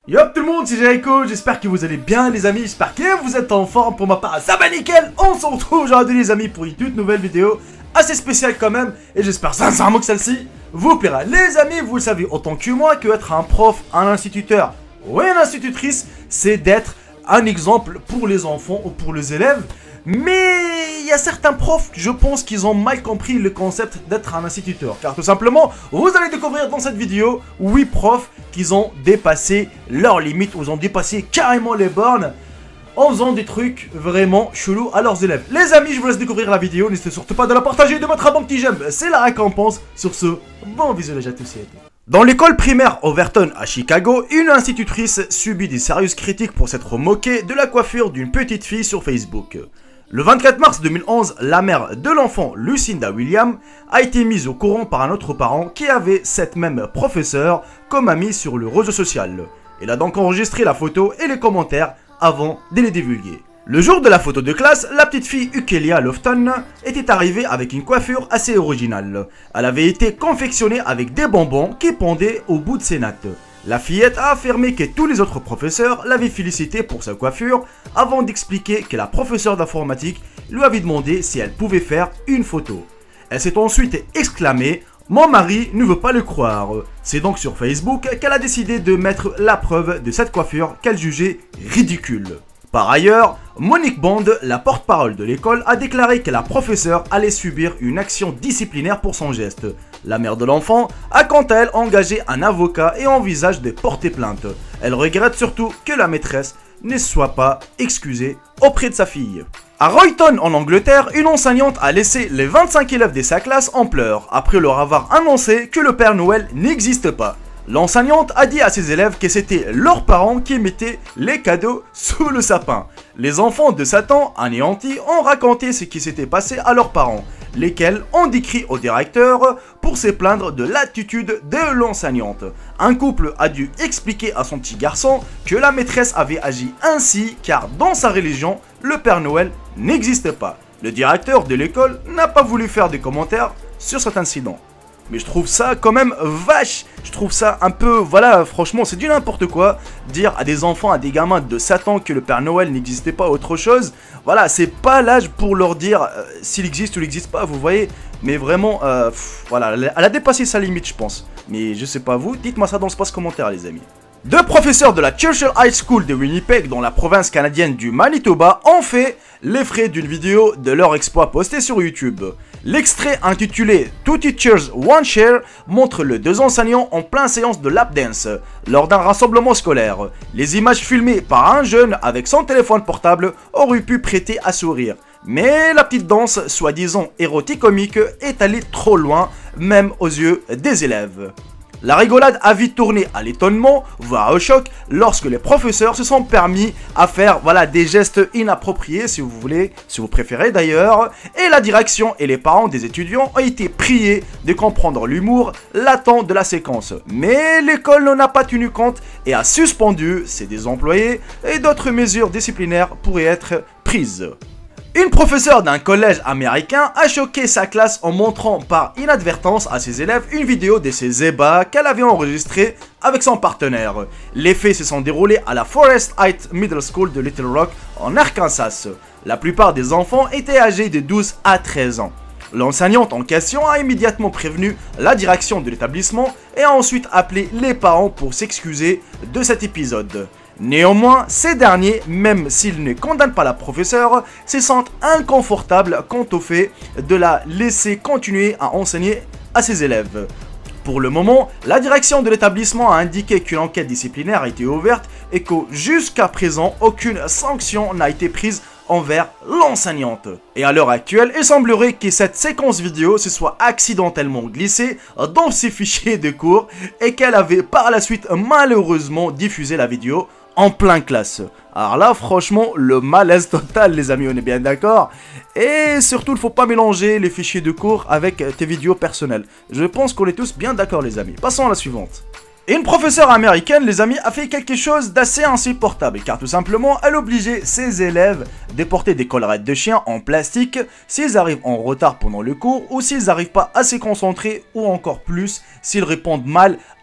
Yo tout le monde, c'est Jericho, j'espère que vous allez bien les amis, j'espère que vous êtes en forme. Pour ma part, ça va nickel. On se retrouve aujourd'hui les amis pour une toute nouvelle vidéo assez spéciale quand même. Et j'espère sincèrement que celle-ci vous plaira. Les amis, vous le savez autant que moi que être un prof, un instituteur ou une institutrice, c'est d'être un exemple pour les enfants ou pour les élèves. Mais il y a certains profs, je pense qu'ils ont mal compris le concept d'être un instituteur. Car tout simplement, vous allez découvrir dans cette vidéo 8 profs qui ont dépassé leurs limites, ou ils ont dépassé carrément les bornes en faisant des trucs vraiment chelous à leurs élèves. Les amis, je vous laisse découvrir la vidéo, n'hésitez surtout pas de la partager et de mettre un bon petit j'aime, c'est la récompense. Sur ce, bon visionnage à tous et à toutes. Dans l'école primaire Overton à Chicago, une institutrice subit des sérieuses critiques pour s'être moquée de la coiffure d'une petite fille sur Facebook. Le 24 mars 2011, la mère de l'enfant, Lucinda Williams, a été mise au courant par un autre parent qui avait cette même professeure comme amie sur le réseau social. Elle a donc enregistré la photo et les commentaires avant de les divulguer. Le jour de la photo de classe, la petite fille Ukelia Lofton était arrivée avec une coiffure assez originale. Elle avait été confectionnée avec des bonbons qui pendaient au bout de ses nattes. La fillette a affirmé que tous les autres professeurs l'avaient félicitée pour sa coiffure avant d'expliquer que la professeure d'informatique lui avait demandé si elle pouvait faire une photo. Elle s'est ensuite exclamée « Mon mari ne veut pas le croire ». C'est donc sur Facebook qu'elle a décidé de mettre la preuve de cette coiffure qu'elle jugeait ridicule. Par ailleurs, Monique Bond, la porte-parole de l'école, a déclaré que la professeure allait subir une action disciplinaire pour son geste. La mère de l'enfant a quant à elle engagé un avocat et envisage de porter plainte. Elle regrette surtout que la maîtresse ne soit pas excusée auprès de sa fille. À Royton en Angleterre, une enseignante a laissé les 25 élèves de sa classe en pleurs après leur avoir annoncé que le Père Noël n'existe pas. L'enseignante a dit à ses élèves que c'était leurs parents qui mettaient les cadeaux sous le sapin. Les enfants de Satan, anéantis, ont raconté ce qui s'était passé à leurs parents, lesquels ont décrit au directeur pour se plaindre de l'attitude de l'enseignante. Un couple a dû expliquer à son petit garçon que la maîtresse avait agi ainsi car dans sa religion, le Père Noël n'existe pas. Le directeur de l'école n'a pas voulu faire de commentaires sur cet incident. Mais je trouve ça quand même vache. Je trouve ça un peu, voilà, franchement, c'est du n'importe quoi. Dire à des enfants, à des gamins de Satan que le Père Noël n'existait pas, autre chose. Voilà, c'est pas l'âge pour leur dire s'il existe ou il n'existe pas, vous voyez. Mais vraiment, voilà, elle a dépassé sa limite, je pense. Mais je sais pas vous, dites-moi ça dans l'espace commentaire, les amis. Deux professeurs de la Churchill High School de Winnipeg, dans la province canadienne du Manitoba, ont fait les frais d'une vidéo de leur exploit postée sur YouTube. L'extrait intitulé « Two Teachers, One Chair » montre les deux enseignants en pleine séance de lap dance lors d'un rassemblement scolaire. Les images filmées par un jeune avec son téléphone portable auraient pu prêter à sourire. Mais la petite danse, soi-disant érotique-comique, est allée trop loin, même aux yeux des élèves. La rigolade a vite tourné à l'étonnement, voire au choc, lorsque les professeurs se sont permis à faire voilà, des gestes inappropriés, si vous voulez, si vous préférez d'ailleurs, et la direction et les parents des étudiants ont été priés de comprendre l'humour latent de la séquence. Mais l'école n'en a pas tenu compte et a suspendu ses employés et d'autres mesures disciplinaires pourraient être prises. Une professeure d'un collège américain a choqué sa classe en montrant par inadvertance à ses élèves une vidéo de ses ébats qu'elle avait enregistrée avec son partenaire. Les faits se sont déroulés à la Forest Heights Middle School de Little Rock en Arkansas. La plupart des enfants étaient âgés de 12 à 13 ans. L'enseignante en question a immédiatement prévenu la direction de l'établissement et a ensuite appelé les parents pour s'excuser de cet épisode. Néanmoins, ces derniers, même s'ils ne condamnent pas la professeure, se sentent inconfortables quant au fait de la laisser continuer à enseigner à ses élèves. Pour le moment, la direction de l'établissement a indiqué qu'une enquête disciplinaire a été ouverte et que jusqu'à présent, aucune sanction n'a été prise envers l'enseignante. Et à l'heure actuelle, il semblerait que cette séquence vidéo se soit accidentellement glissée dans ses fichiers de cours et qu'elle avait par la suite malheureusement diffusé la vidéo en plein classe. Alors là, franchement, le malaise total, les amis, on est bien d'accord. Et surtout, il ne faut pas mélanger les fichiers de cours avec tes vidéos personnelles. Je pense qu'on est tous bien d'accord, les amis. Passons à la suivante. Une professeure américaine, les amis, a fait quelque chose d'assez insupportable, car tout simplement, elle obligeait ses élèves de porter des collerettes de chien en plastique s'ils arrivent en retard pendant le cours ou s'ils n'arrivent pas à se concentrer ou encore plus s'ils répondent mal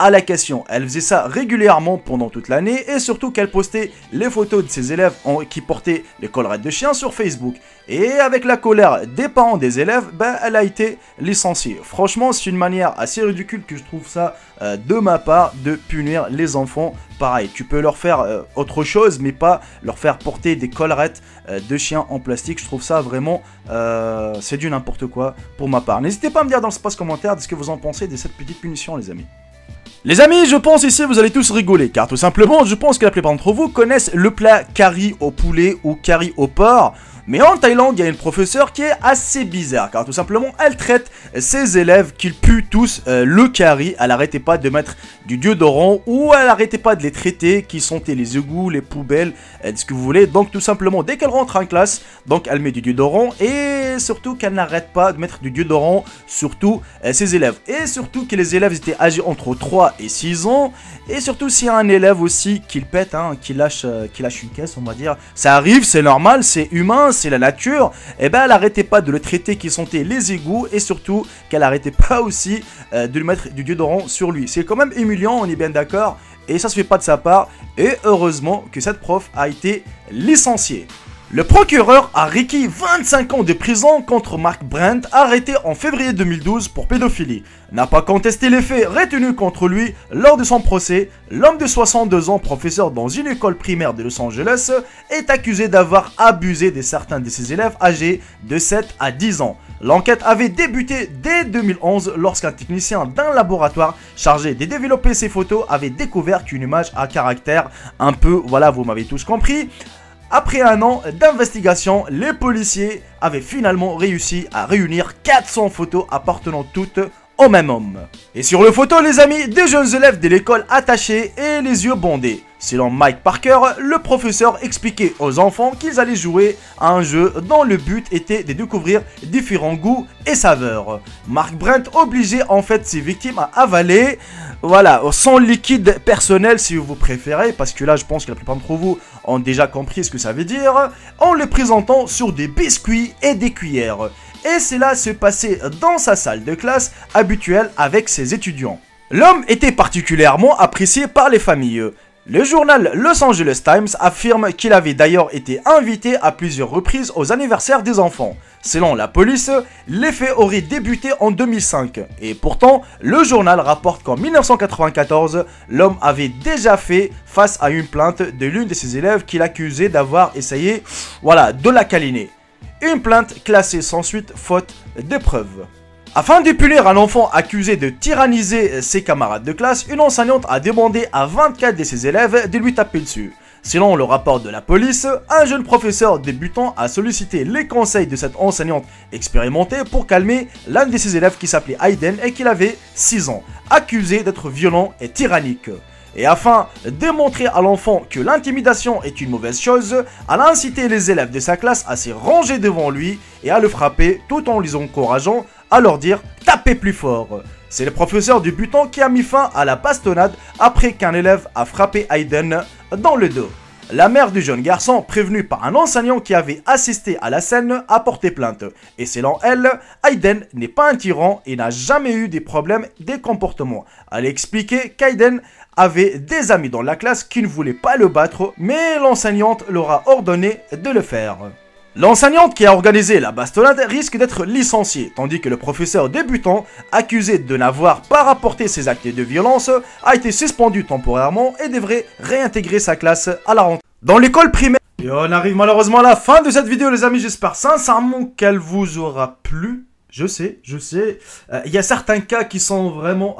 à la question. Elle faisait ça régulièrement pendant toute l'année et surtout qu'elle postait les photos de ses élèves qui portaient les collerettes de chiens sur Facebook. Et avec la colère des parents des élèves, ben, elle a été licenciée. Franchement, c'est une manière assez ridicule que je trouve ça de ma part de punir les enfants. Pareil, tu peux leur faire autre chose, mais pas leur faire porter des collerettes de chiens en plastique. Je trouve ça vraiment, c'est du n'importe quoi pour ma part. N'hésitez pas à me dire dans l'espace commentaire ce que vous en pensez de cette petite punition, les amis. Les amis, je pense ici vous allez tous rigoler, car tout simplement, je pense que la plupart d'entre vous connaissent le plat curry au poulet ou curry au porc. Mais en Thaïlande, il y a une professeure qui est assez bizarre, car tout simplement, elle traite ses élèves qu'ils puent tous le curry. Elle n'arrêtait pas de mettre du déodorant ou elle n'arrêtait pas de les traiter, qui sentaient les égouts, les poubelles, ce que vous voulez. Donc tout simplement, dès qu'elle rentre en classe, donc elle met du déodorant et surtout qu'elle n'arrête pas de mettre du déodorant sur tous ses élèves. Et surtout que les élèves étaient âgés entre 3 et 6 ans. Et surtout s'il y a un élève aussi qui le pète, hein, qui lâche une caisse, on va dire. Ça arrive, c'est normal, c'est humain, c'est la nature. Et ben elle arrêtait pas de le traiter qui sentait les égouts. Et surtout qu'elle arrêtait pas aussi de lui mettre du déodorant sur lui. C'est quand même humiliant, on est bien d'accord. Et ça se fait pas de sa part. Et heureusement que cette prof a été licenciée. Le procureur a requis 25 ans de prison contre Mark Brandt, arrêté en février 2012 pour pédophilie. N'a pas contesté les faits retenus contre lui lors de son procès. L'homme de 62 ans, professeur dans une école primaire de Los Angeles, est accusé d'avoir abusé de certains de ses élèves âgés de 7 à 10 ans. L'enquête avait débuté dès 2011 lorsqu'un technicien d'un laboratoire chargé de développer ces photos avait découvert qu'une image à caractère un peu, voilà, vous m'avez tous compris. Après un an d'investigation, les policiers avaient finalement réussi à réunir 400 photos appartenant toutes au même homme. Et sur le photo, les amis, des jeunes élèves de l'école attachés et les yeux bandés. Selon Mike Parker, le professeur expliquait aux enfants qu'ils allaient jouer à un jeu dont le but était de découvrir différents goûts et saveurs. Mark Brandt obligeait en fait ses victimes à avaler, voilà, son liquide personnel si vous préférez, parce que là je pense que la plupart d'entre vous ont déjà compris ce que ça veut dire, en le présentant sur des biscuits et des cuillères. Et cela se passait dans sa salle de classe habituelle avec ses étudiants. L'homme était particulièrement apprécié par les familles. Le journal Los Angeles Times affirme qu'il avait d'ailleurs été invité à plusieurs reprises aux anniversaires des enfants. Selon la police, les faits auraient débuté en 2005. Et pourtant, le journal rapporte qu'en 1994, l'homme avait déjà fait face à une plainte de l'une de ses élèves qu'il accusait d'avoir essayé, voilà, de la câliner. Une plainte classée sans suite faute de preuves. Afin de punir un enfant accusé de tyranniser ses camarades de classe, une enseignante a demandé à 24 de ses élèves de lui taper dessus. Selon le rapport de la police, un jeune professeur débutant a sollicité les conseils de cette enseignante expérimentée pour calmer l'un de ses élèves qui s'appelait Hayden et qui avait 6 ans, accusé d'être violent et tyrannique. Et afin de montrer à l'enfant que l'intimidation est une mauvaise chose, elle a incité les élèves de sa classe à se ranger devant lui et à le frapper tout en les encourageant à leur dire « tapez plus fort ». C'est le professeur débutant qui a mis fin à la bastonnade après qu'un élève a frappé Hayden dans le dos. La mère du jeune garçon, prévenue par un enseignant qui avait assisté à la scène, a porté plainte. Et selon elle, Hayden n'est pas un tyran et n'a jamais eu des problèmes de comportement. Elle a expliqué qu'Hayden avait des amis dans la classe qui ne voulaient pas le battre, mais l'enseignante leur a ordonné de le faire. L'enseignante qui a organisé la bastonnade risque d'être licenciée, tandis que le professeur débutant, accusé de n'avoir pas rapporté ses actes de violence, a été suspendu temporairement et devrait réintégrer sa classe à la rentrée. Dans l'école primaire... Et on arrive malheureusement à la fin de cette vidéo les amis, j'espère sincèrement qu'elle vous aura plu. Je sais. Il y a certains cas qui sont vraiment...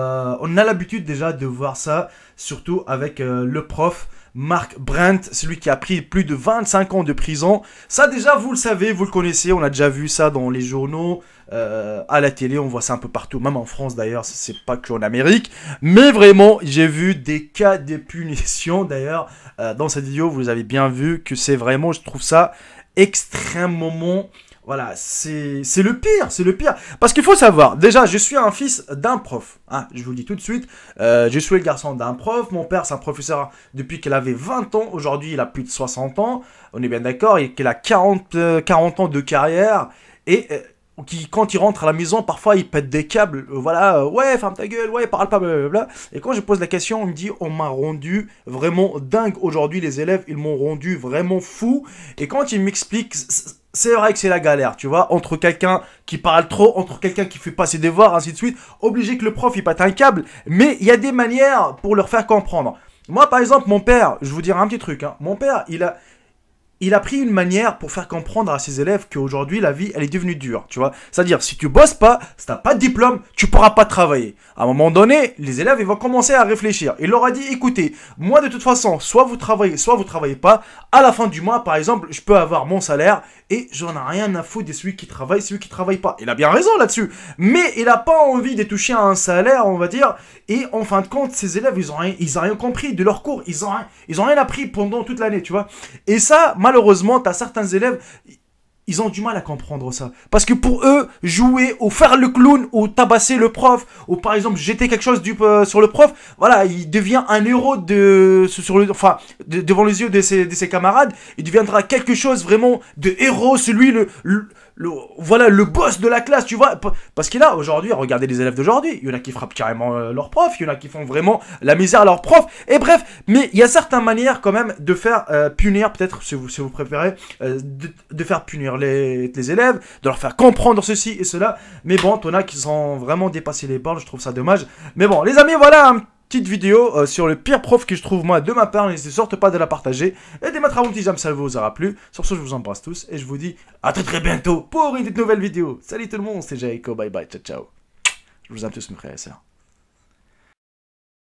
on a l'habitude déjà de voir ça, surtout avec le prof Mark Brandt, celui qui a pris plus de 25 ans de prison. Ça déjà, vous le savez, vous le connaissez, on a déjà vu ça dans les journaux, à la télé, on voit ça un peu partout, même en France d'ailleurs, c'est pas que en Amérique. Mais vraiment, j'ai vu des cas de punition d'ailleurs. Dans cette vidéo, vous avez bien vu que c'est vraiment, je trouve ça extrêmement... Voilà, c'est le pire. Parce qu'il faut savoir, déjà, je suis un fils d'un prof. Hein, je vous le dis tout de suite. Je suis le garçon d'un prof. Mon père, c'est un professeur depuis qu'il avait 20 ans. Aujourd'hui, il a plus de 60 ans. On est bien d'accord. Et qu'il a 40 ans de carrière. Et qui, quand ils rentrent à la maison, parfois ils pètent des câbles, voilà, ouais, ferme ta gueule, ouais, parle pas, blablabla. Et quand je pose la question, on me dit, on m'a rendu vraiment dingue aujourd'hui, les élèves, ils m'ont rendu vraiment fou. Et quand ils m'expliquent, c'est vrai que c'est la galère, tu vois, entre quelqu'un qui parle trop, entre quelqu'un qui fait pas ses devoirs, ainsi de suite, obligé que le prof il pète un câble, mais il y a des manières pour leur faire comprendre. Moi, par exemple, mon père, je vous dirai un petit truc, hein, mon père, il a pris une manière pour faire comprendre à ses élèves qu'aujourd'hui, la vie, elle est devenue dure, tu vois. C'est-à-dire, si tu bosses pas, si t'as pas de diplôme, tu pourras pas travailler. À un moment donné, les élèves, ils vont commencer à réfléchir. Il leur a dit, écoutez, moi, de toute façon, soit vous travaillez pas. À la fin du mois, par exemple, je peux avoir mon salaire et j'en ai rien à foutre de celui qui travaille pas. Il a bien raison là-dessus. Mais il a pas envie de toucher à un salaire, on va dire. Et en fin de compte, ces élèves, ils ont rien compris de leur cours. Ils ont rien appris pendant toute l'année, tu vois. Et ça, malheureusement, t'as certains élèves, ils ont du mal à comprendre ça. Parce que pour eux, jouer ou faire le clown ou tabasser le prof, ou par exemple jeter quelque chose sur le prof, voilà, il devient un héros devant les yeux de ses camarades. Il deviendra quelque chose vraiment de héros, celui voilà, le boss de la classe, tu vois. Parce qu'il a aujourd'hui, regardez les élèves d'aujourd'hui, il y en a qui frappent carrément leur prof, il y en a qui font vraiment la misère à leur prof. Et bref, mais il y a certaines manières quand même de faire punir, peut-être si vous préférez, de faire punir les élèves, de leur faire comprendre ceci et cela. Mais bon, t'en as qui ont vraiment dépassé les bornes, je trouve ça dommage. Mais bon, les amis, voilà petite vidéo sur le pire prof que je trouve moi de ma part. N'hésitez surtout pas de la partager et de mettre un petit j'aime si ça vous aura plu. Sur ce, je vous embrasse tous et je vous dis à très bientôt pour une toute nouvelle vidéo. Salut tout le monde, c'est Jaiko, bye bye, ciao ciao. Je vous aime tous mes frères et sœurs.